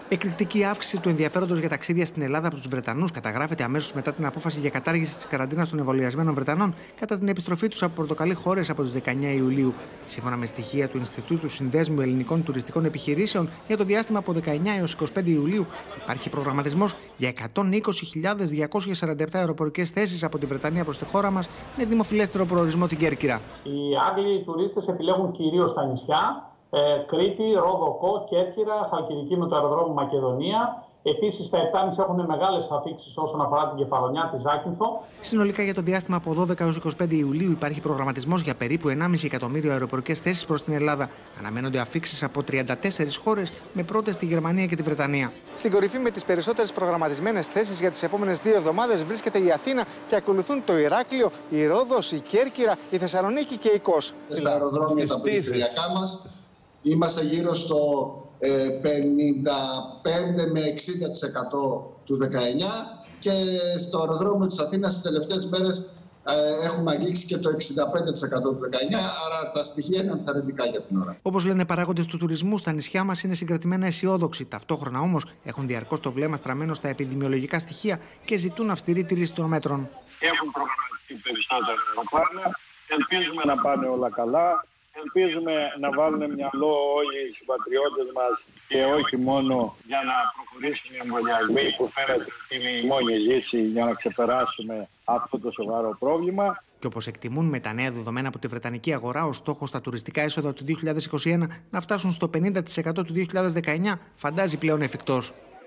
Εκρηκτική αύξηση του ενδιαφέροντος για ταξίδια στην Ελλάδα από τους Βρετανούς καταγράφεται αμέσως μετά την απόφαση για κατάργηση της καραντίνας των εμβολιασμένων Βρετανών κατά την επιστροφή τους από πορτοκαλί χώρες από τις 19 Ιουλίου. Σύμφωνα με στοιχεία του Ινστιτούτου Συνδέσμου Ελληνικών Τουριστικών Επιχειρήσεων, για το διάστημα από 19 έως 25 Ιουλίου υπάρχει προγραμματισμός για 120.247 αεροπορικές θέσεις από τη Βρετανία προς τη χώρα μας, με δημοφιλέστερο προορισμό την Κέρκυρα. Οι Άγγλοι τουρίστες επιλέγουν κυρίως τα νησιά. Κρήτη, Ρόδο, Κέρκυρα, Χαλκιδική με το αεροδρόμιο Μακεδονία. Επίσης, τα 7,5 έχουν μεγάλες αφήξεις όσον αφορά την Κεφαλονιά, τη Ζάκυνθο. Συνολικά για το διάστημα από 12 έως 25 Ιουλίου υπάρχει προγραμματισμός για περίπου 1,5 εκατομμύριο αεροπορικές θέσεις προς την Ελλάδα. Αναμένονται αφήξεις από 34 χώρες, με πρώτες τη Γερμανία και τη Βρετανία. Στην κορυφή με τις περισσότερες προγραμματισμένες θέσεις για τις επόμενες 2 εβδομάδες βρίσκεται η Αθήνα και ακολουθούν το Ηράκλειο, η Ρόδος, η Κέρκυρα, η Θεσσαλονίκη και η Κος. Στα αεροδρόμια τα περιφερειακά μας είμαστε γύρω στο 55 με 60% του 19 και στο αεροδρόμιο της Αθήνας στις τελευταίες μέρες έχουμε αγγίξει και το 65% του 19, άρα τα στοιχεία είναι ενθαρρυντικά για την ώρα. Όπως λένε παράγοντες του τουρισμού, στα νησιά μας είναι συγκρατημένα αισιόδοξοι. Ταυτόχρονα όμως έχουν διαρκώς το βλέμμα στραμμένο στα επιδημιολογικά στοιχεία και ζητούν αυστηρή τήρηση των μέτρων. Έχουν προγραμματιστεί περισσότερα αεροπλάνα. Ελπίζουμε να πάνε όλα καλά. Ελπίζουμε να βάλουν μυαλό όλοι οι συμπατριώτες μας και όχι μόνο για να προχωρήσουν οι εμβολιασμοί, που φαίνεται είναι η μόνη λύση για να ξεπεράσουμε αυτό το σοβαρό πρόβλημα. Και όπως εκτιμούν με τα νέα δεδομένα από τη Βρετανική αγορά, ο στόχος στα τουριστικά έσοδα του 2021 να φτάσουν στο 50% του 2019 φαντάζει πλέον εφικτός.